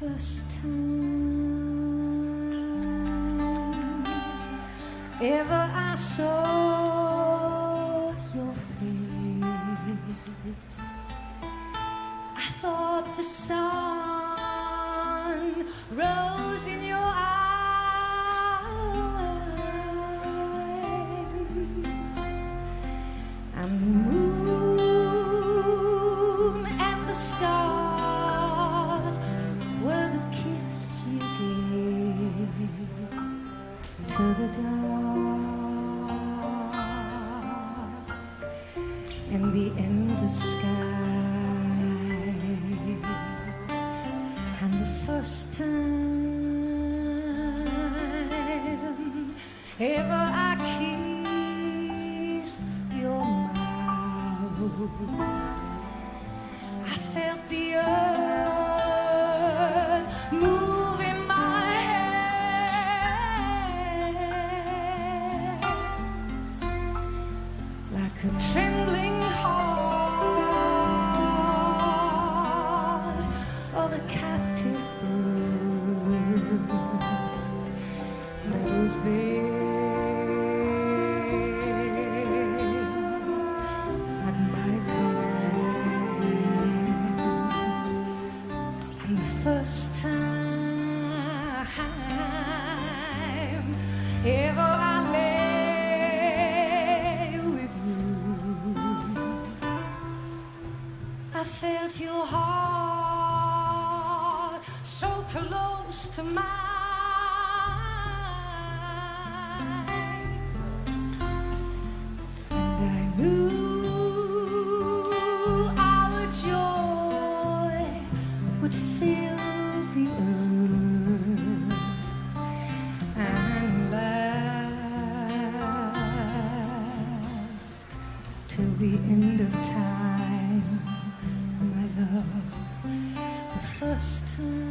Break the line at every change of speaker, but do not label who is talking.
first time ever I saw your face, I thought the sun rose in your eyes, and the moon and the stars were the kiss you gave to the dark and the endless skies, and the first time ever I kissed your mouth, I felt the earth move in my hands like a trembling heart of a captive bird that was there at my command. And the first time ever I lay with you, I felt your heart so close to mine, and I knew our joy would fill the earth and last till the end of time, my love, the first time.